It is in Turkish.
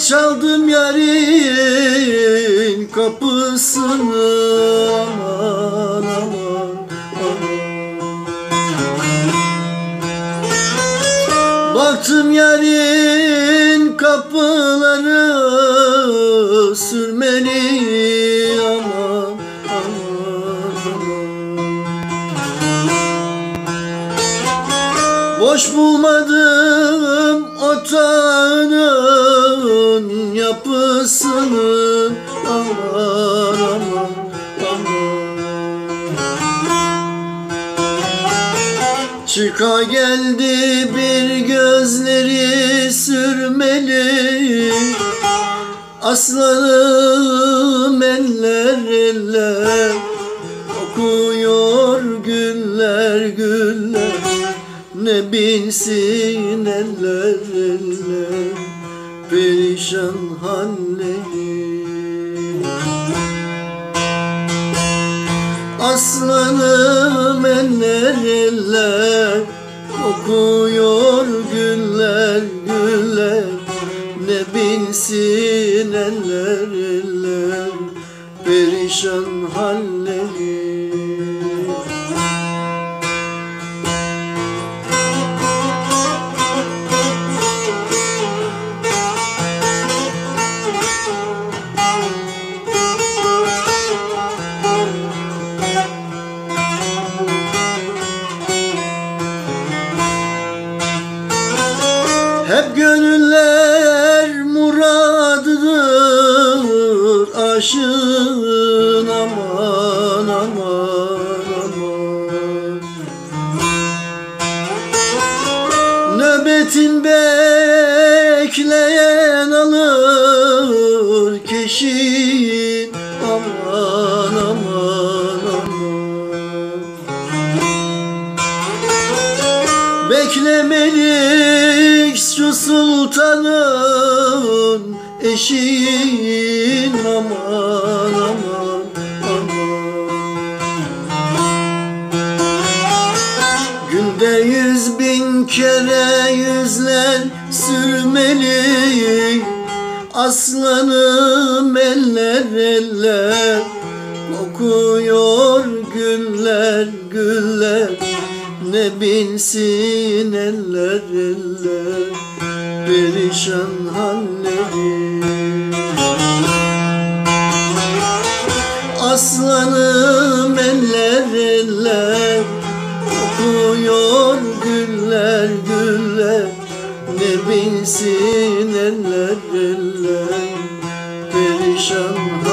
çaldım yarın kapısını, aman aman aman. Baktım yarın kapıları sürmeli, aman aman aman. Boş bulmadım otağının yapısını, aman aman aman. Çıka geldi bir gözleri sürmeli, aslanım eller eller, okuyor güller güller, ne bilsin eller eller perişan halleri. Aslanım eller eller, okuyor güller güller, ne bilsin eller eller perişan halleri. Hep gönüller muradıdır aşığın, aman aman aman. Nöbetin bekleyen alır keşin, aman aman aman. Beklemelik şu sultanın eşin, aman aman aman. Günde 100.000 kere yüzler sürmeli, aslanım eller eller, kokuyor güller güller, ne bilsin eller eller perişan halleri. Aslanım eller eller, okuyor güller güller, ne bilsin eller eller perişan